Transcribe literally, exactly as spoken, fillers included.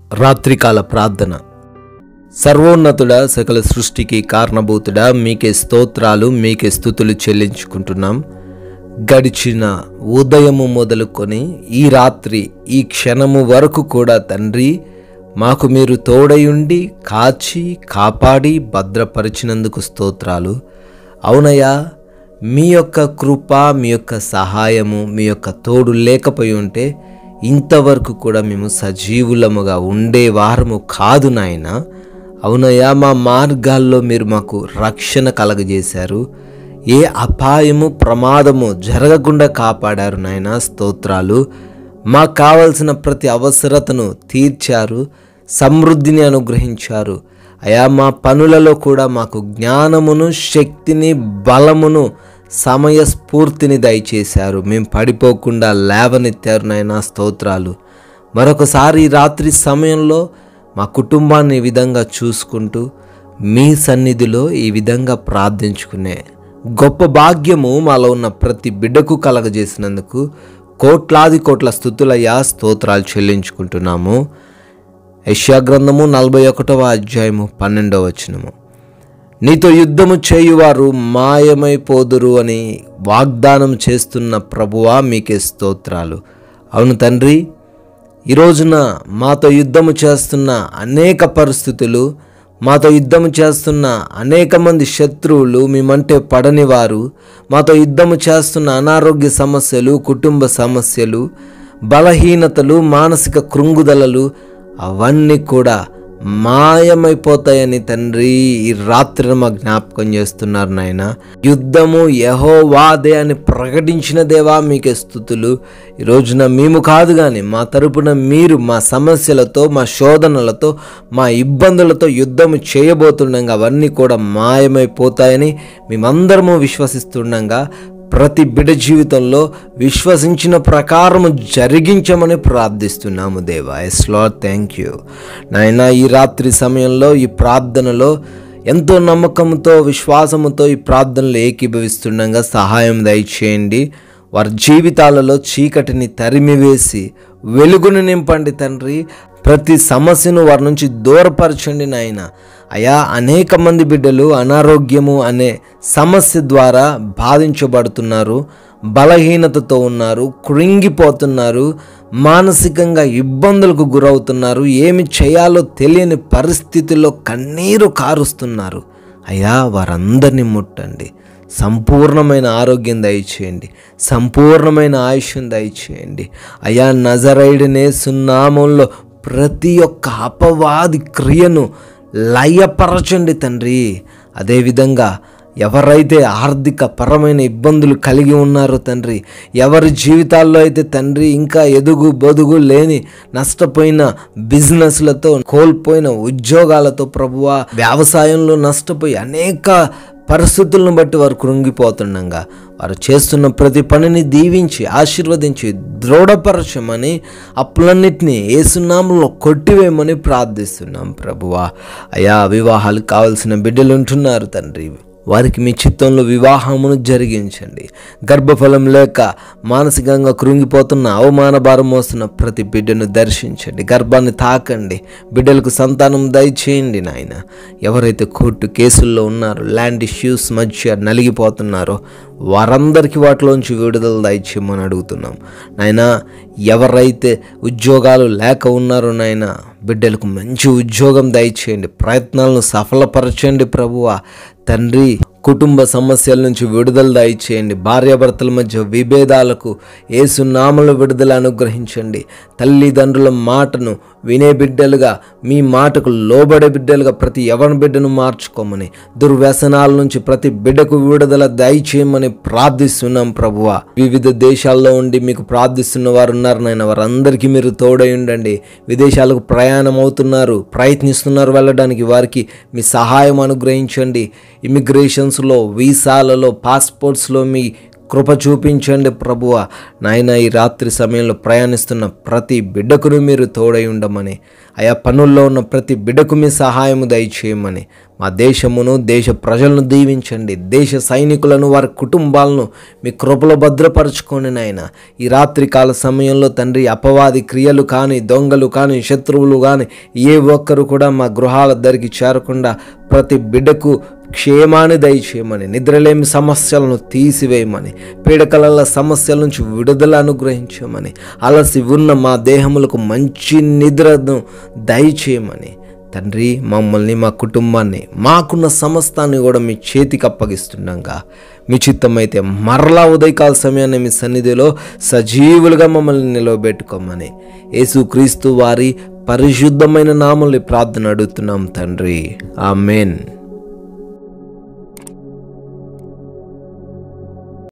రాత్రికాల ప్రార్థన. సర్వోన్నతుడా, సకల సృష్టికి కారణభూతుడా, మీకే స్తోత్రాలు, మీకే స్తుతులు చెల్లించుకుంటున్నాం. గడిచిన ఉదయము మొదలుకొని ఈ రాత్రి ఈ క్షణము వరకు కూడా తండ్రి మాకు మీరు తోడయుండి కాచి కాపాడి భద్రపరిచినందుకు స్తోత్రాలు. అవునయ్యా, మీ యొక్క కృప, మీ యొక్క సహాయము, మీ యొక్క తోడు లేకపోయి ఉంటే ఇంతవరకు కూడా మేము సజీవులముగా ఉండేవారము కాదు నాయన. అవునయ్యా, మా మార్గాల్లో మీరు మాకు రక్షణ కలగజేశారు. ఏ అపాయము ప్రమాదము జరగకుండా కాపాడారు నాయన. స్తోత్రాలు. మాకు కావలసిన ప్రతి అవసరతను తీర్చారు, సమృద్ధిని అనుగ్రహించారు. అయా, మా పనులలో కూడా మాకు జ్ఞానమును, శక్తిని, బలమును, సమయస్ఫూర్తిని దయచేశారు. మేము పడిపోకుండా లేవనెత్తారు నాయన. స్తోత్రాలు. మరొకసారి రాత్రి సమయంలో మా కుటుంబాన్ని ఈ విధంగా చూసుకుంటూ మీ సన్నిధిలో ఈ విధంగా ప్రార్థించుకునే గొప్ప భాగ్యము మాలో ఉన్న ప్రతి బిడ్డకు కలగజేసినందుకు కోట్లాది కోట్ల స్తుతులయ్యా, స్తోత్రాలు చెల్లించుకుంటున్నాము. యెషయా గ్రంథము నలభై ఒకటవ అధ్యాయము పన్నెండవ వచనము, నీతో యుద్ధము చేయువారు మాయమైపోదురు అని వాగ్దానం చేస్తున్న ప్రభువా, మీకే స్తోత్రాలు. అవును తండ్రి, ఈ రోజున మాతో యుద్ధము చేస్తున్న అనేక పరిస్థితులు, మాతో యుద్ధము చేస్తున్న అనేక మంది శత్రువులు, మేమంటే పడని వారు, మాతో యుద్ధము చేస్తున్న అనారోగ్య సమస్యలు, కుటుంబ సమస్యలు, బలహీనతలు, మానసిక కృంగుదలలు అవన్నీ కూడా మాయమైపోతాయని తండ్రి ఈ రాత్రి మా జ్ఞాపకం చేస్తున్నారు నాయన. యుద్ధము యెహోవాదే అని ప్రకటించిన దేవా, మీకే స్తుతులు. ఈ రోజున మేము కాదు కానీ మా తరపున మీరు మా సమస్యలతో, మా శోధనలతో, మా ఇబ్బందులతో యుద్ధము చేయబోతుండగా అవన్నీ కూడా మాయమైపోతాయని మేమందరము విశ్వసిస్తుండగా ప్రతి బిడ్డ జీవితంలో విశ్వసించిన ప్రకారము జరిగించమని ప్రార్థిస్తున్నాము దేవా. ఎస్ లార్డ్, థ్యాంక్ యూ నాయన. ఈ రాత్రి సమయంలో ఈ ప్రార్థనలో ఎంతో నమ్మకంతో, విశ్వాసముతో ఈ ప్రార్థనలు ఏకీభవిస్తుండగా సహాయం దయచేయండి. వారి జీవితాలలో చీకటిని తరిమివేసి వెలుగును నింపండి తండ్రి. ప్రతి సమస్యను వారి నుంచి దూరపరచండి నాయన. అయా, అనేక మంది బిడ్డలు అనారోగ్యము అనే సమస్య ద్వారా బాధించబడుతున్నారు, బలహీనతతో ఉన్నారు, కృంగిపోతున్నారు, మానసికంగా ఇబ్బందులకు గురవుతున్నారు, ఏమి చేయాలో తెలియని పరిస్థితుల్లో కన్నీరు కారుస్తున్నారు. అయ్యా, వారందరినీ ముట్టండి. సంపూర్ణమైన ఆరోగ్యం దయచేయండి, సంపూర్ణమైన ఆయుష్యం దయచేయండి. అయా, నజరేయుడనే సున్నామంలో ప్రతి ఒక్క అపవాది క్రియను లయపరచండి తండ్రి. అదేవిధంగా ఎవరైతే ఆర్థిక పరమైన ఇబ్బందులు కలిగి ఉన్నారో తండ్రి, ఎవరి జీవితాల్లో అయితే తండ్రి ఇంకా ఎదుగు బొదుగు లేని నష్టపోయిన బిజినెస్లతో, కోల్పోయిన ఉద్యోగాలతో ప్రభువా, వ్యవసాయంలో నష్టపోయి అనేక పరిస్థితులను బట్టి వారు కృంగిపోతుండగా వారు చేస్తున్న ప్రతి పనిని దీవించి ఆశీర్వదించి దృఢపరచమని, అప్పులన్నిటినీ యేసునామములో కొట్టివేయమని ప్రార్థిస్తున్నాం ప్రభువా. అయా, వివాహాలు కావాల్సిన బిడ్డలు ఉంటున్నారు తండ్రి, వారికి మీ చిత్తంలో వివాహమును జరిగించండి. గర్భఫలం లేక మానసికంగా కృంగిపోతున్న, అవమాన భారం మోస్తున్న ప్రతి బిడ్డను దర్శించండి, గర్భాన్ని తాకండి, బిడ్డలకు సంతానం దయచేయండి నాయన. ఎవరైతే కోర్టు కేసుల్లో ఉన్నారో, ల్యాండ్ ఇష్యూస్ మధ్య నలిగిపోతున్నారో వారందరికీ వాటిలోంచి విడుదల దయచేయమని అడుగుతున్నాం నాయన. ఎవరైతే ఉద్యోగాలు లేక ఉన్నారో నాయన, బిడ్డలకు మంచి ఉద్యోగం దయచేయండి, ప్రయత్నాలను సఫలపరచండి ప్రభువా తండ్రి. కుటుంబ సమస్యల నుంచి విడుదల దయచేయండి, భార్యాభర్తల మధ్య విభేదాలకు యేసు నామములో విడుదల అనుగ్రహించండి. తల్లిదండ్రుల మాటను వినే బిడ్డలుగా, మీ మాటకు లోబడే బిడ్డలుగా ప్రతి యవన బిడ్డను మార్చుకోమని, దుర్వ్యసనాల నుంచి ప్రతి బిడ్డకు విడుదల దయచేయమని ప్రార్థిస్తున్నాం ప్రభువా. వివిధ దేశాల్లో ఉండి మీకు ప్రార్థిస్తున్న వారు ఉన్నారు నాయన, వారందరికీ మీరు తోడై ఉండండి. విదేశాలకు ప్రయాణం అవుతున్నారు, ప్రయత్నిస్తున్నారు వెళ్ళడానికి, వారికి మీ సహాయం అనుగ్రహించండి. ఇమిగ్రేషన్స్లో, వీసాలలో, పాస్పోర్ట్స్లో మీ కృప చూపించండి ప్రభువా. నాయన ఈ రాత్రి సమయంలో ప్రయాణిస్తున్న ప్రతి బిడ్డకును మీరు తోడై ఉండమని, ఆయా పనుల్లో ఉన్న ప్రతి బిడ్డకు మీ సహాయము దయచేయమని, మా దేశమును దేశ ప్రజలను దీవించండి. దేశ సైనికులను వారి కుటుంబాలను మీ కృపలో భద్రపరచుకొని నాయన ఈ రాత్రి కాల సమయంలో తండ్రి అపవాది క్రియలు కానీ, దొంగలు కానీ, శత్రువులు కానీ ఏ ఒక్కరు కూడా మా గృహాల దగ్గరికి చేరకుండా ప్రతి బిడ్డకు క్షేమాన్ని దయచేయమని, నిద్రలేమి సమస్యలను తీసివేయమని, పీడకలల సమస్యల నుంచి విడుదల అనుగ్రహించమని, అలసి ఉన్న మా దేహములకు మంచి నిద్రను దయచేయమని తండ్రి, మమ్మల్ని మా కుటుంబాన్ని మాకున్న సమస్తాన్ని కూడా మీ చేతికి అప్పగిస్తుండగా మీ చిత్తమైతే మరలా ఉదయకాల సమయాన్ని మీ సన్నిధిలో సజీవులుగా మమ్మల్ని నిలవబెట్టుకోమని యేసుక్రీస్తు వారి పరిశుద్ధమైన నామములో ప్రార్థన అడుగుతున్నాం తండ్రి. ఆమేన్.